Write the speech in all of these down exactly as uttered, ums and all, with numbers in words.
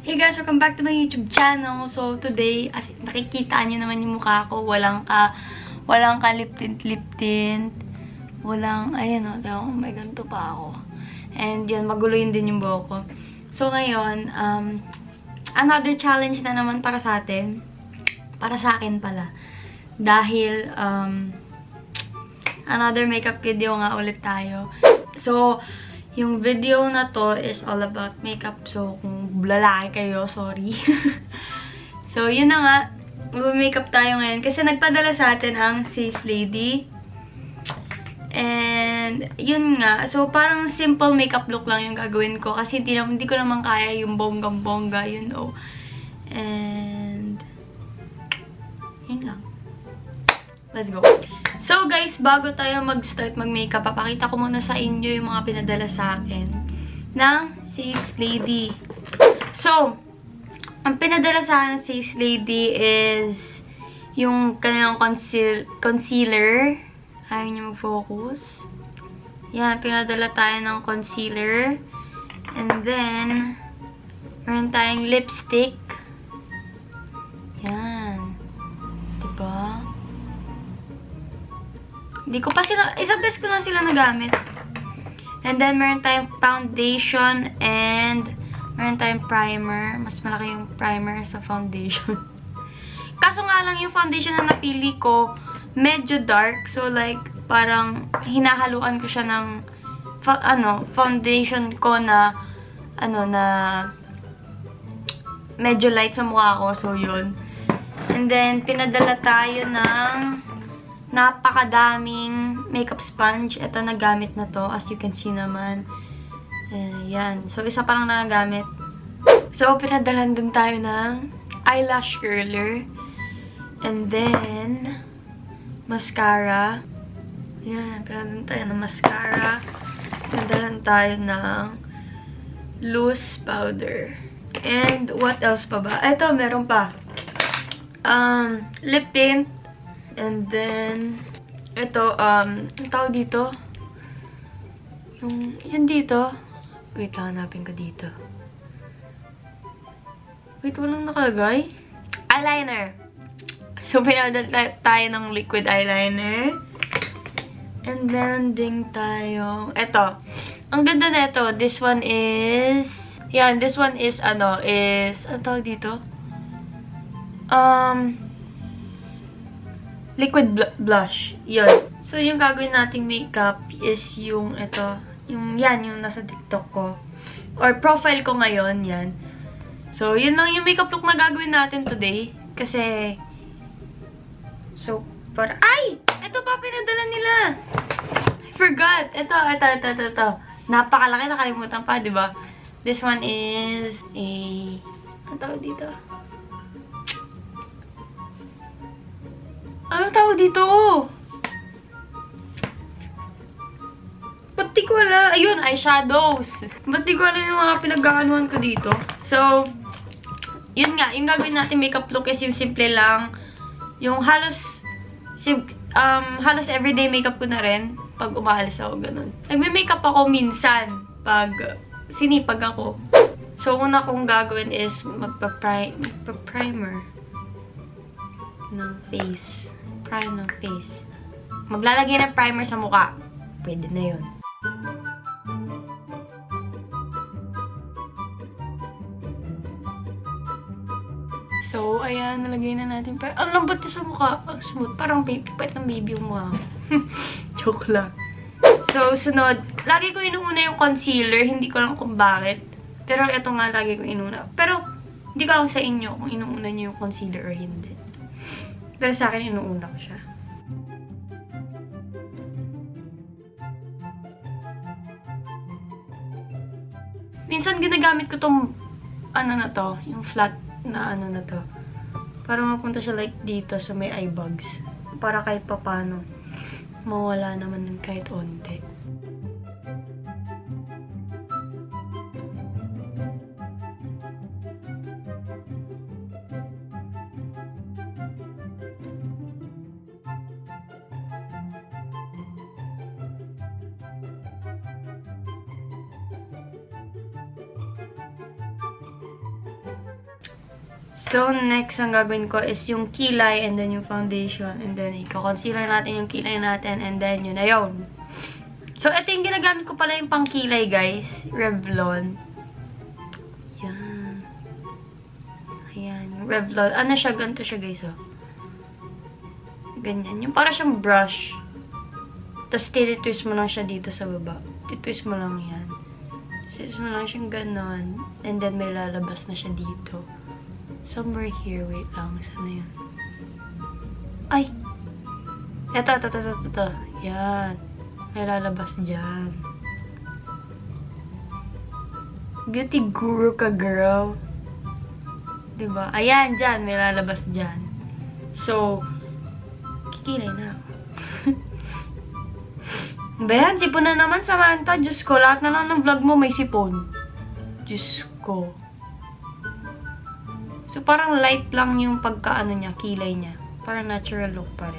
Hey guys, welcome back to my YouTube channel. So today, as nakikita nyo naman yung mukha ko, walang ka, walang ka lip tint, lip tint. Walang, ayan o, oh, may ganito pa ako. And yun, magulo yun din yung buhok ko. So ngayon, um, another challenge na naman para sa atin. Para sa akin pala. Dahil, um, another makeup video nga ulit tayo. So, yung video na to is all about makeup. So, kung lalaki kayo, sorry. So, yun na nga. Mag-makeup tayo ngayon. Kasi nagpadala sa atin ang Sis Lady. And, yun nga. So, parang simple makeup look lang yung gagawin ko. Kasi hindi, na, hindi ko naman kaya yung bonggang-bongga, you know. And, yun lang. Let's go. So guys, bago tayo mag-start mag-makeup, papakita ko muna sa inyo yung mga pinadala sa akin ng Sis Lady. So, ang pinadala sa akin ng Sis Lady is yung kanilang conceal concealer. Ayaw niyo mag-focus. Yan, pinadala tayo ng concealer. And then, meron tayong lipstick. Yan. Diba? Hindi ko pa sila, isang beses ko lang sila nagamit. And then, meron tayong foundation and meron tayong primer. Mas malaki yung primer sa foundation. Kaso nga lang yung foundation na napili ko, medyo dark. So, like, parang hinahaluan ko siya ng ano, foundation ko na ano, na medyo light sa mukha ko. So, yun. And then, pinadala tayo ng napakadaming makeup sponge. Ito, nagamit na to. As you can see naman. Ayan. So, isa pa lang nagamit. So, pinadalan din tayo ng eyelash curler. And then, mascara. Ayan. Pinadalan tayo ng mascara. Pinadalan tayo ng loose powder. And, what else pa ba? Ito, meron pa. Um, lip tint. And then, ito, um, ang tawag dito? Yung, yun dito. Wait lang, hanapin ko dito. Wait, walang nakalagay. Eyeliner. So, pinadala tayo ng liquid eyeliner. And then, ding tayo. Ito. Ang ganda na ito. This one is, yan, this one is, ano, is, ang tawag dito? Um, liquid bl blush. Yun. So, yung gagawin nating makeup is yung ito. Yung yan, yung nasa TikTok ko. Or profile ko ngayon, yan. So, yun lang yung makeup look na gagawin natin today. Kasi, so, para, ay! Ito pa, pinadala nila! I forgot! Ito, ito, ito, ito, ito. Napakalaki, nakalimutan pa, di ba? This one is a, ano tawag dito? Ano tawag dito? Ba't di ko alam? Ayun, eyeshadows. Ba't di ko alam yung mga pinag-aanuhan ko dito? So, yun nga. Yung gagawin natin makeup look is yung simple lang. Yung halos, um, halos everyday makeup ko na rin. Pag umaalis ako, ganun. Nagme-makeup ako minsan. Pag sinipag ako. So, una kong gagawin is magpa-primer ng face. Primer ng face. Maglalagay ng primer sa mukha. Pwede na yun. So, ayan. Nalagay na natin. Ang lambot na sa mukha. Ang smooth. Parang pipit ng baby yung mukha. Joke lang. So, sunod. Lagi ko inuuna yung concealer. Hindi ko lang kung bakit. Pero ito nga lagi ko inuna. Pero, hindi ko lang sa inyo kung inuuna nyo yung concealer or hindi. Pero sa akin, inuuna ko siya. Minsan, ginagamit ko tong, ano na to, yung flat na ano na to. Para mapunta siya like dito sa may eye bags. Para kahit papano, mawala naman ng kahit onte. So, next ang gagawin ko is yung kilay and then yung foundation. And then, i-concealer natin yung kilay natin and then yun na yun. So, ito yung ginagamit ko pala yung pang kilay, guys. Revlon. Yan. Ayan. Revlon. Ano siya? Ganito siya, guys, oh. Ganyan. Yung para siyang brush. Tapos, tinitwist mo lang siya dito sa baba. Titwist mo lang yan. Tinitwist mo lang siyang ganon. And then, may lalabas na siya dito. Somewhere here. Wait lang. Saan yun? Ay! Ito, ito, ito, ito, ito. Yan. May lalabas dyan. Beauty guru ka, girl. Diba? Ayan, dyan. May lalabas dyan. So, kikilay na ako. Ba yan? Sipon na naman, Samantha. Diyos ko, lahat na lang ng vlog mo may sipon. Diyos ko. So, parang light lang yung pagkaano niya, kilay niya. Parang natural look pa rin.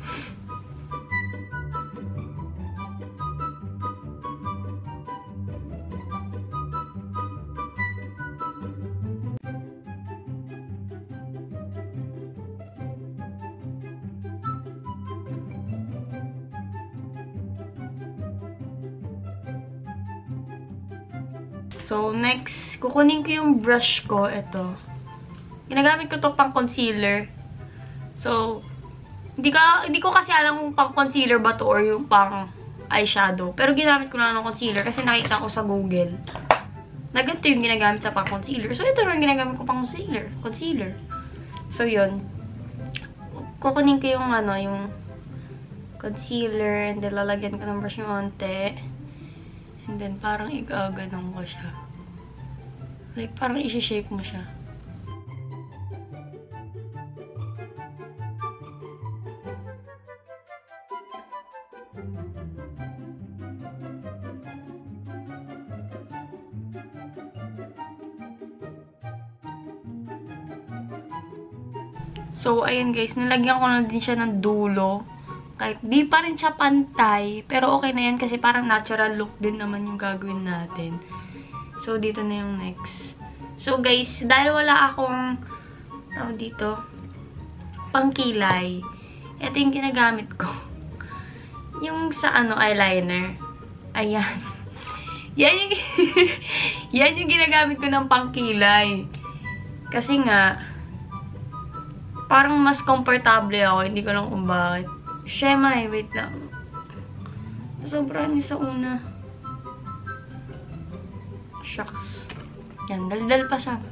So, next, kukunin ko yung brush ko. Ito. Ginagamit ko to pang concealer. So, hindi, ka, hindi ko kasi alam kung pang concealer ba to or yung pang eyeshadow. Pero ginamit ko lang ng concealer kasi nakita ko sa Google na ganito yung ginagamit sa pang concealer. So, ito rin ginagamit ko pang concealer. Concealer. So, yun. Kukunin ko yung ano, yung concealer and then lalagyan ko ng brush yung onte. And then, parang igaganon ko siya. Like, parang isi-shape mo siya. So, ayan guys, nilagyan ko na din siya ng dulo. Kahit di pa rin siya pantay, pero okay na yan kasi parang natural look din naman yung gagawin natin. So, dito na yung next. So, guys, dahil wala akong, oh, dito, pangkilay, ito yung ginagamit ko. Yung sa, ano, eyeliner. Ayan. Yan yung, yan yung ginagamit ko ng pangkilay. Kasi nga, parang mas komportable ako. Hindi ko lang kung bakit. Shemay, wait lang. Sobrang niyo sa una. Shucks. Yan, dal-dal pa siya.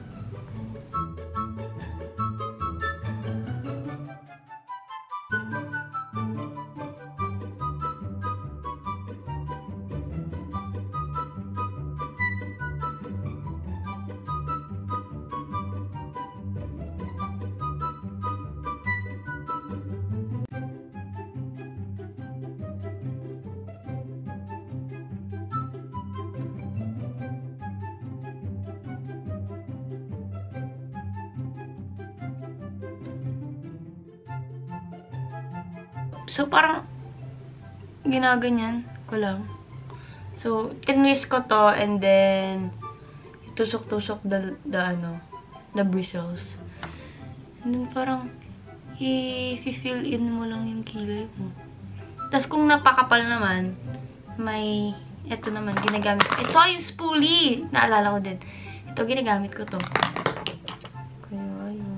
So, parang ginaganyan ko lang. So, tinwist ko to and then tusok-tusok the, the, ano, the bristles. And then, parang i-fill in mo lang yung kilay mo. Tapos, kung napakapal naman, may, eto naman, ginagamit ko. Ito yung spoolie! Naalala ko din. Ito, ginagamit ko to. Kaya, ayun.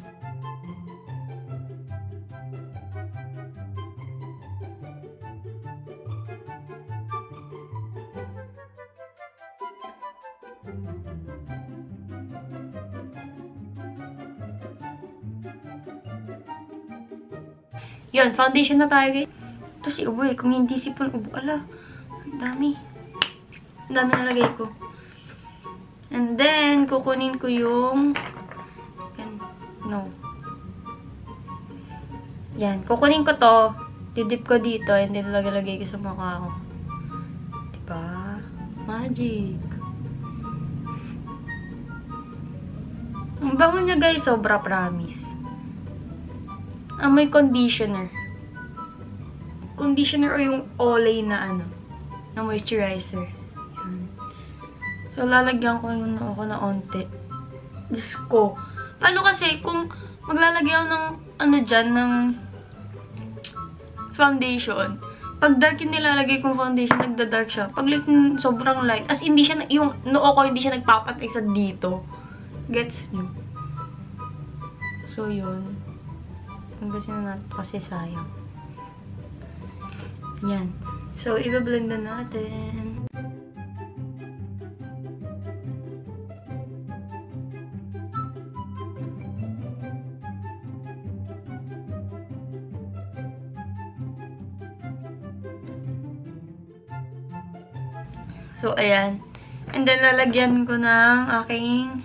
Yun, foundation na tayo, guys. Ito si Ubo eh. Kung hindi sipon, Ubo, ala. Ang dami. Ang dami nalagay ko. And then, kukunin ko yung... No. Yan. Kukunin ko to. Didip ko dito. And then, lagay-lagay ko sa mukha ko. Diba? Magic. Ang bango niya, guys. Sobra, promise. Amoy conditioner. Conditioner o yung Olay na ano, na moisturizer. Yan. So, lalagyan ko yung ako na onte. Diyos ko. Ano kasi, kung maglalagay ako ng, ano dyan, ng foundation, pag dark yung nilalagay kong foundation, nagda-dark siya. Pag like, sobrang light, as hindi siya, yung noo ko, hindi siya nagpapatay sa dito. Gets nyo? So, yun. Hanggang na natin kasi sayang. Yan. So, i-blend na natin. So, ayan. And then, lalagyan ko ng aking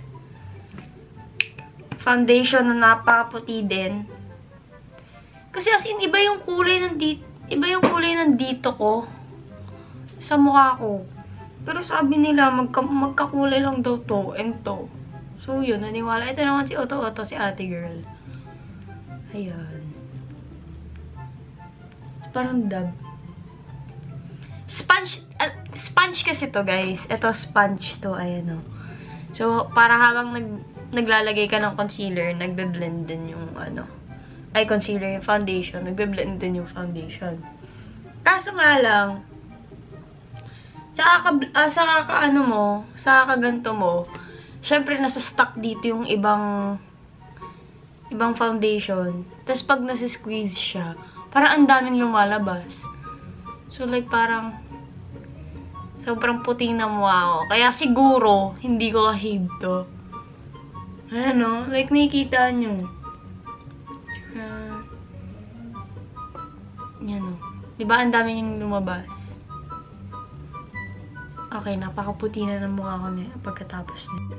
foundation na napakaputi din. Kasi as in, iba yung kulay ng dito. Iba yung kulay ng dito ko. Sa mukha ko. Pero sabi nila, magka, magkakulay lang daw to and to. So, yun. Naniwala. Ito naman si Otto Otto, si ate girl. Ayan. Parang dab. Sponge, uh, sponge kasi to, guys. Ito, sponge to. Ayan, o. So, para habang nag, naglalagay ka ng concealer, nagbe-blend din yung, ano, ay, concealer, yung foundation. Nagbe-blend din yung foundation. Kaso nga lang, sa kaka, uh, sa kaka, ano mo, sa kakaganto mo, syempre, nasa stuck dito yung ibang, ibang foundation. Tapos, pag nasa-squeeze siya, parang ang daming lumalabas. So, like, parang sobrang puti na mukha ko. Kaya siguro, hindi ko kahid to. Ano? Like, nakikita nyo. Uh, yan o. Diba, ang dami niyang lumabas. Okay, napakaputi na ng mukha ko na pagkatapos nito.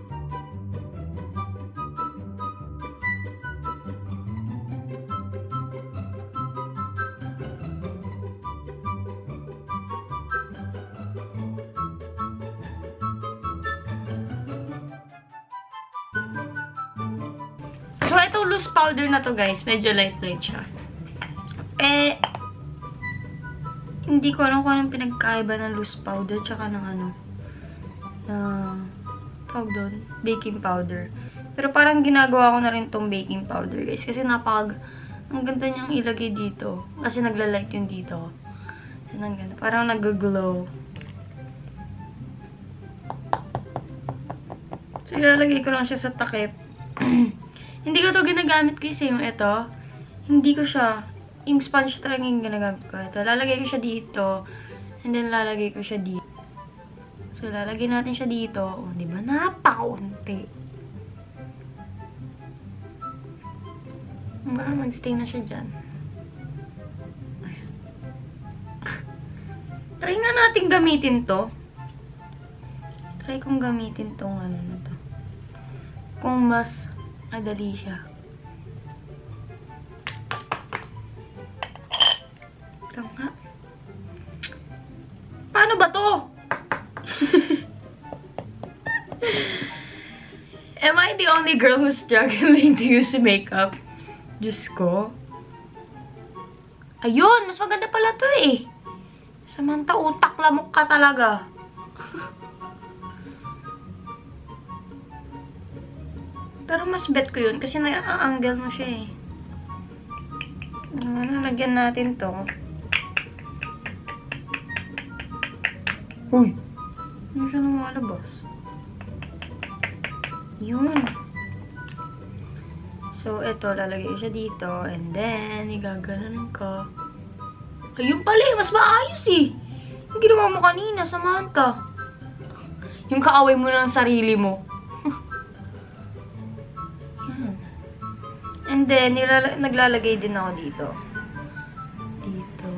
So, itong loose powder na to, guys, medyo light-light siya. Eh, hindi ko alam kung anong pinagkaiba ng loose powder tsaka ng ano, ng, tawag doon, baking powder. Pero parang ginagawa ko na rin tong baking powder, guys, kasi napag, ang ganda niyang ilagay dito. Kasi nagla-light yun dito. Yan ang ganda. Parang nag-glow. So, ilalagay ko lang siya sa takip. Hindi ko to ginagamit kasi yung ito. Hindi ko siya, yung sponge talaga yung ginagamit ko. Ito, lalagay ko siya dito. And then, lalagay ko siya dito. So, lalagay natin siya dito. O, oh, diba? Napakaunti. Baka mag-stay na siya dyan. Ayan. Try nga natin gamitin to. Try kong gamitin tong ano na to. Kung mas madali siya. Ito nga. Paano ba to? Am I the only girl who's struggling to use makeup? Diyos ko. Ayun! Mas maganda pala to eh. Samanta utak lamok ka talaga. Pero mas bet ko yun kasi na-angle mo siya eh. Ano, lagyan natin to. Uy! Ano siya lumalabas? Yun. So, ito, lalagay siya dito. And then, igaganon ko. Ayun pala eh, mas maayos eh. Yung ginawa mo kanina, Samantha. Yung kaaway mo ng sarili mo. And then, naglalagay din ako dito. Dito.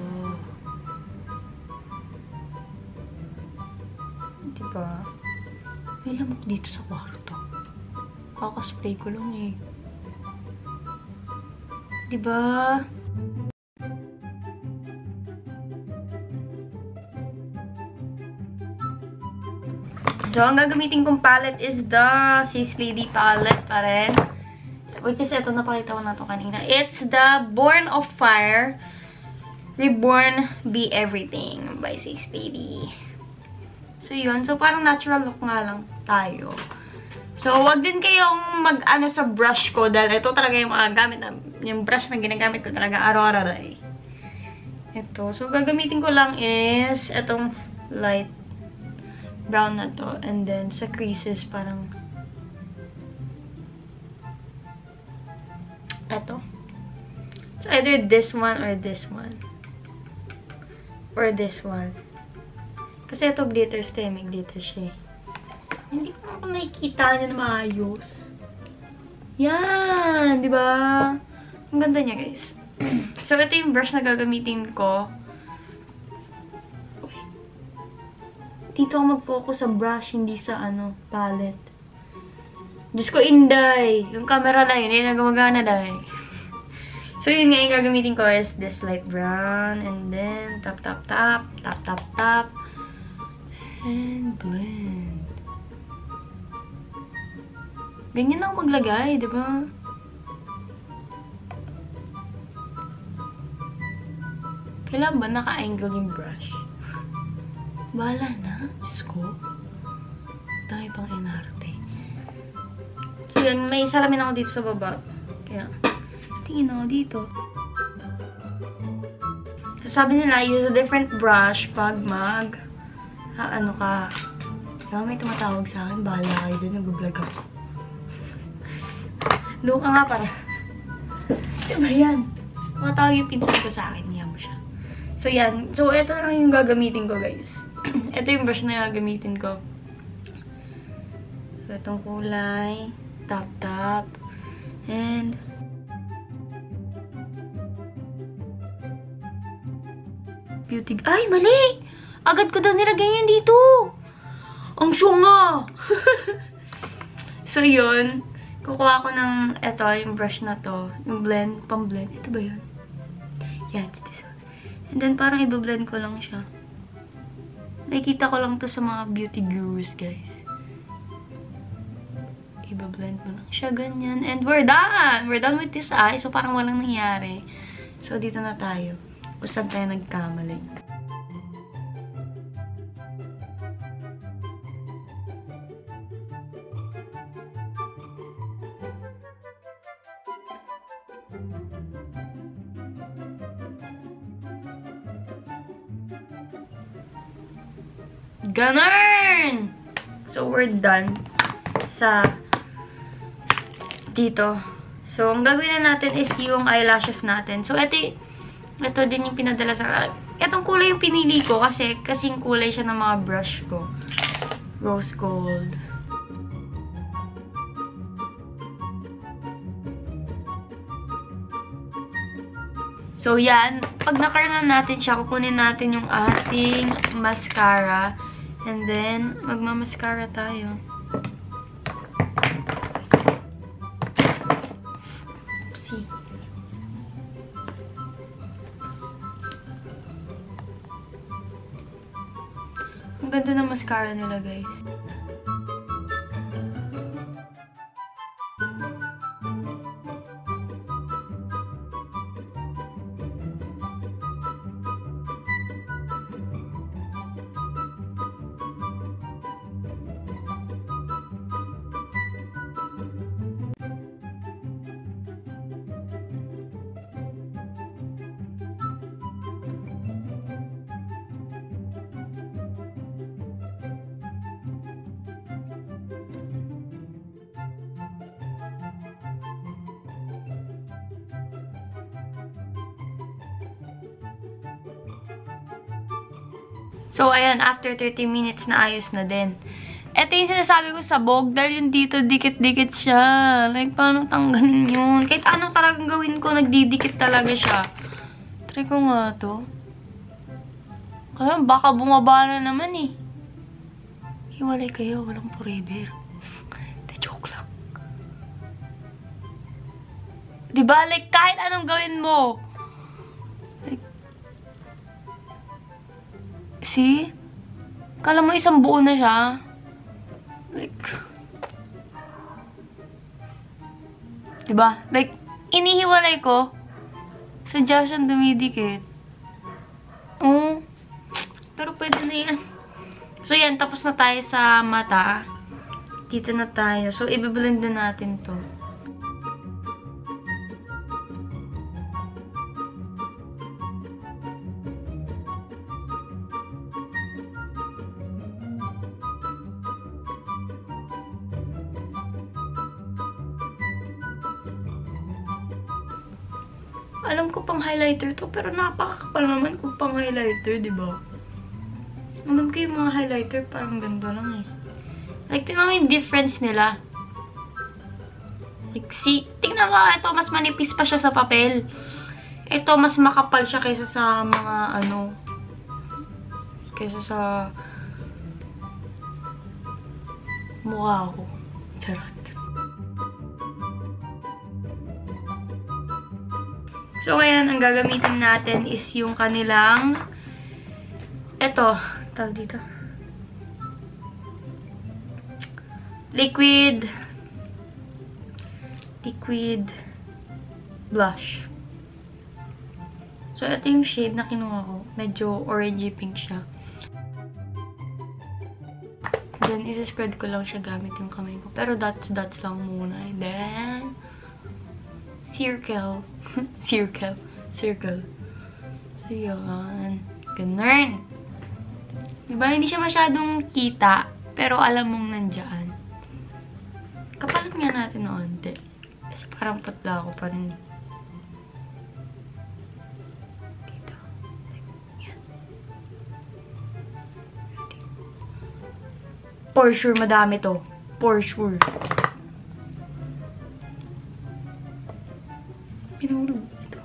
Diba? May lamok dito sa kwarto. Kakaspray ko lang eh. Diba? So, ang gagamitin kong palette is the Sis Lady palette pa rin. Which is, ito, napakita ko na ito kanina. It's the Born of Fire Reborn Be Everything by Sis Lady. So, yun. So, parang natural look nga lang tayo. So, wag din kayong mag-ano sa brush ko dahil ito talaga yung mga gamit na, yung brush na ginagamit ko talaga araw-araw. Ito. So, gagamitin ko lang is itong light brown na to. And then, sa creases, parang ito. So, either this one or this one. Or this one. Kasi ito glitter siya, may glitter siya. Hindi ko naman nakikita niya na maayos. Yan! Diba? Ang ganda niya, guys. So, ito yung brush na gagamitin ko. Wait. Dito ako mag-focus sa brush, hindi sa, ano, palette. Diyos ko, Inday! Yung camera na yun, hindi na gumagana, day. So, yun nga yung gagamitin ko is this light brown. And then, tap, tap, tap. Tap, tap, tap. And blend. Ganyan ako maglagay, di ba? Kailan ba naka-angle yung brush? Bahala na. Diyos ko. Dahil pang inarte. So yun, may salamin ako dito sa baba. Kaya, tingin ako dito. So sabi nila, use a different brush pag mag, ha, ano ka. Kaya may tumatawag sa akin, bahala kayo dyan, nag-vlog ako. Doon ka nga para. Diba yan? Matawag yung pinsan ko sa akin. Niyan mo siya. So, yan. So, ito lang yung gagamitin ko, guys. Ito yung brush na gagamitin ko. So, itong kulay. Tap, tap. And beauty. Ay, mali! Agad ko daw nilagay yan dito. Ang syunga! So, yun. Kukuha ko ng, eto, yung brush na to. Yung blend, pang-blend. Ito ba yun? Yan, it's this one. And then, parang i-blend ko lang siya. Nakikita ko lang to sa mga beauty gurus, guys. I-blend mo lang siya, ganyan. And we're done! We're done with this eye. So, parang walang nangyari. So, dito na tayo. Kung saan tayo nagkamali. Ganun! So, we're done sa dito. So, ang gagawin na natin is yung eyelashes natin. So, ito, ito din yung pinadala sa... Itong kulay yung pinili ko kasi kasing kulay siya ng mga brush ko. Rose gold. So, yan. Pag nakarnan natin siya, kukunin natin yung ating mascara. And then, magmamaskara tayo. See. Ang ganda ng mascara nila, guys. So, ayan, after thirty minutes na ayos na din. Ito yung sinasabi ko sa bog, dahil yung dito, dikit-dikit siya. Like, paano tanggalin yun? Kahit anong talagang gawin ko, nagdidikit talaga siya. Try ko nga to. Kaya, baka bumaba na naman eh. Hiwalay kayo, walang forever. De, joke lang. Diba? Like, kahit anong gawin mo. Like, see? Kala mo isang buo na siya. Like, diba? Like, inihiwalay ko. Sadya siyang dumidikit. Oh. Pero pwede na yan. So, yan. Tapos na tayo sa mata. Dito na tayo. So, i-blend na natin to. Alam ko pang highlighter to, pero napakakapal naman kung pang highlighter, di ba? Alam ko yung mga highlighter, parang ganda lang eh. Like, tingnan mo yung difference nila. Like, see, tingnan mo, ito, mas manipis pa siya sa papel. Ito, mas makapal siya kaysa sa mga, ano, kaysa sa mukha ko. Charot. So, ngayon, ang gagamitin natin is yung kanilang, eto, tawag dito, liquid, liquid blush. So, ito yung shade na kinuha ko. Medyo orangey pink siya. Then, isa-spread ko lang siya gamit yung kamay ko. Pero dots-dots lang muna. And then, circle. circle. Circle. So, yun. Ganun. Diba? Hindi siya masyadong kita. Pero alam mong nandyan. Kapalit nga natin na onte. Kasi parang patla ako pa rin. Dito. Yan. For sure, madami to. For sure. Pinulog ito.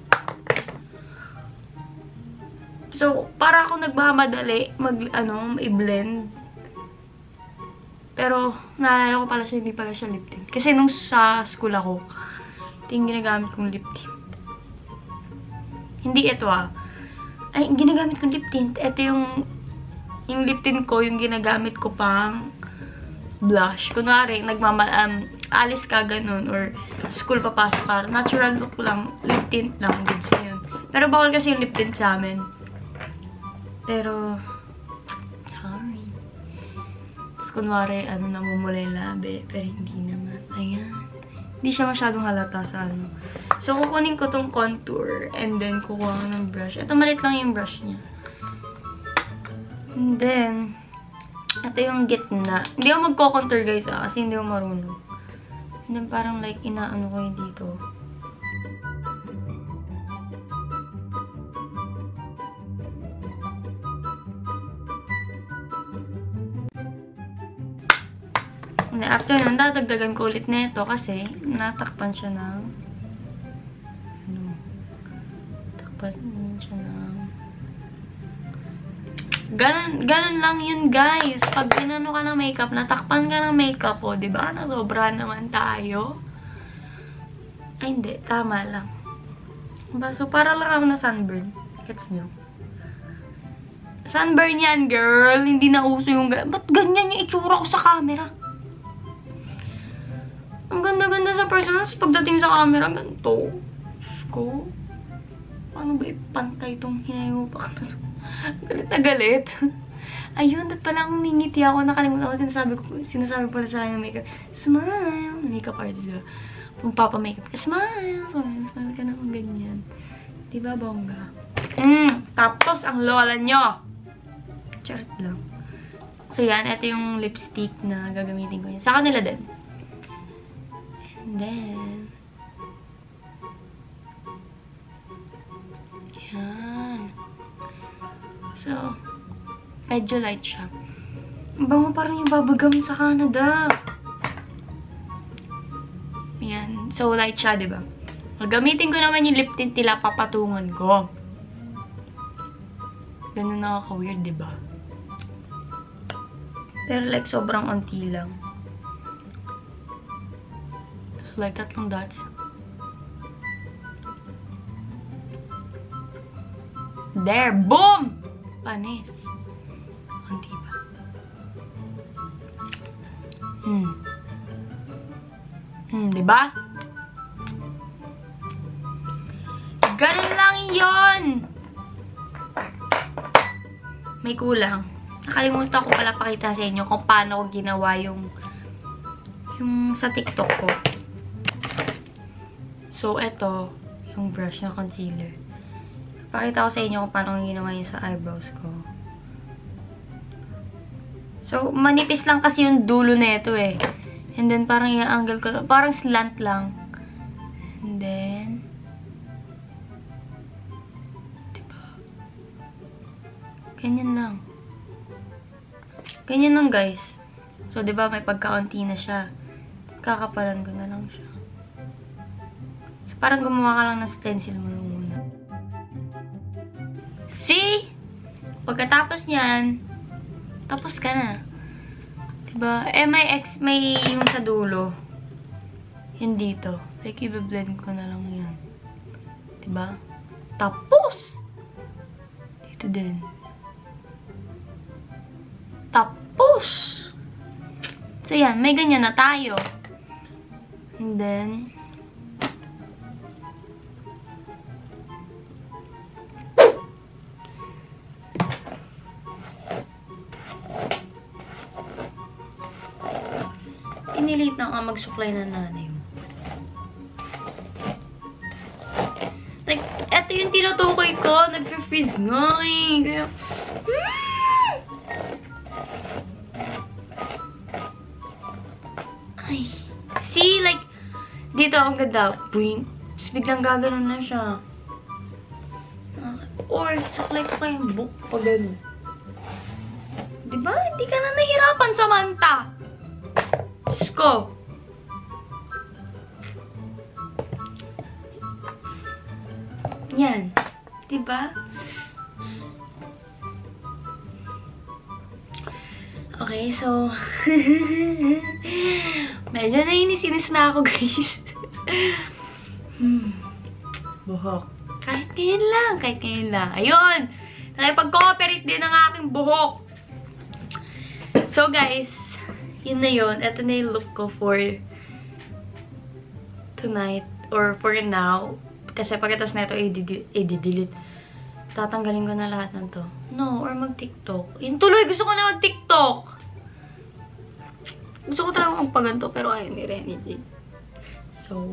So, para ako nagmamadali mag, ano, i-blend. Pero, naalala ko pala siya, hindi pala siya lip tint. Kasi nung sa school ako, ito yung ginagamit kong lip tint. Hindi ito ah. Ay, yung ginagamit kong lip tint, ito yung, yung lip tint ko, yung ginagamit ko pang blush. Kunwari, nagmama, um, alis ka ganun, or school papasok ka, natural look lang, lip tint lang, goods na yun. Pero bawal kasi yung lip tint sa amin. Pero, sorry. Tapos kunwari, ano, namumula yung labi, pero hindi naman. Ayan. Hindi siya masyadong halata sa ano. So, kukunin ko tong contour, and then kukuha ko ng brush. Ito, malit lang yung brush niya. And then, ito yung gitna. Hindi ako magko-contour guys ah, kasi hindi ako marunong. And then parang like inaano ko yung dito. And then after nun, dadagdagan ko ulit na ito kasi natakpan siya ng ano, takpan siya ng Ganon, ganon lang yun, guys. Pag inano ka ng makeup, natakpan ka ng makeup, o, diba? Nasobra naman tayo. Ay, hindi. Tama lang. Diba? So, para lang ako na sunburn. Gets nyo? Sunburn yan, girl. Hindi na uso yung... Ba't ganyan yung itsura ko sa camera? Ang ganda-ganda sa personal. Pagdating sa camera, ganito. Diyos ko. Paano ba ipantay itong hinayopak na ito? Galit na galit. Ayun, dat pala umingiti ako. Nakalimutan ako, sinasabi ko, sinasabi pala sa akin ng makeup. Smile! Makeup artist, diba? Kung papa-makeup ka, smile! Smile, smile ka na kung ganyan. Diba, bongga? Hmm, tapos ang lola nyo. Charot lang. So, yan. Ito yung lipstick na gagamitin ko yun. Sa kanila din. And then, yan. So, medyo light siya. Bango parang yung bubblegum sa Canada. Yan. So, light siya, diba? Gamitin ko naman yung lip tint nila, papatungan ko. Ganun nakaka-weird, diba? Pero like, sobrang onti lang. So, like, tatlong dots. There! Boom! Panis. Konti pa. Hmm. Hmm, diba? Ganun lang yon. May kulang. Nakalimutan ko pala pakita sa inyo kung paano ko ginawa yung yung sa TikTok ko. So, eto, yung brush na concealer. Pakita ko sa inyo kung paano ginawa yun sa eyebrows ko. So, manipis lang kasi yung dulo na ito eh. And then, parang i-angle ko. Parang slant lang. And then, diba? Ganyan lang. Ganyan lang, guys. So, diba, may pagkaunti na siya. Kakapalan ko na lang siya. So, parang gumawa ka lang ng stencil mo muna. See? Pagkatapos niyan, tapos ka na. Diba? Eh, may ex, may yung sa dulo. Yun dito. Like, i-blend ko na lang yan. Diba? Tapos! Dito din. Tapos! So, yan. May ganyan na tayo. And then, inilit na nga mag-supply ng nanay mo. Like, eto yung tinutukoy ko. Nag-freeze nga eh. Kaya, hmm! Ay. See, like, dito ang ganda. Boing. Tapos biglang gaganon na siya. Or, supply ko kayong book pa gano'n. Diba? Hindi ka na nahirapan, Samantha. Diyos ko. Yan. Diba? Okay, so medyo nainis-inis na ako, guys. hmm. Buhok. Kahit ngayon lang. Kahit ngayon lang. Ayun! Nakipag-cooperate din ang aking buhok. So, guys, yun na yun. Ito na yung look ko for tonight. Or for now. Kasi pagkatas na ito, i-delete. Tatanggalin ko na lahat ng to. No, or mag-TikTok. Yun tuloy, gusto ko na mag-TikTok. Gusto ko talaga magpaganto, pero ayaw ni Renny J. So,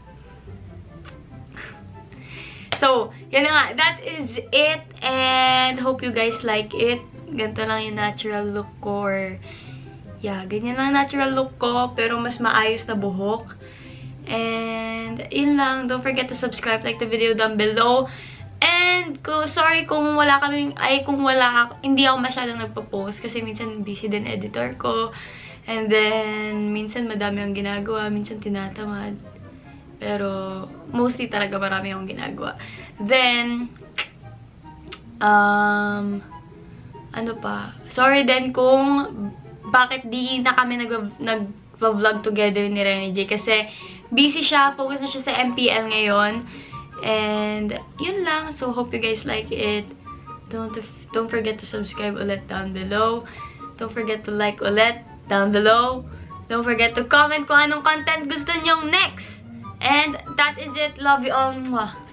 so, yan na nga. That is it. And hope you guys like it. Ganito lang yung natural look ko. Or, yeah, ganyan lang natural look ko, pero mas maayos na buhok. And, yun lang. Don't forget to subscribe, like the video down below. And, ko, sorry kung wala kaming, ay kung wala, hindi ako masyadong nagpo-post kasi minsan busy din editor ko. And then, minsan madami akong ginagawa, minsan tinatamad. Pero, mostly talaga marami akong ginagawa. Then, um, ano pa? Sorry din kung bakit di na kami nag- nag-vlog together ni Renny J. Kasi, busy siya, focus na siya sa M P L ngayon. And, yun lang. So, hope you guys like it. Don't, don't forget to subscribe ulit down below. Don't forget to like ulit down below. Don't forget to comment kung anong content gusto nyong next. And, that is it. Love you all. Mwah.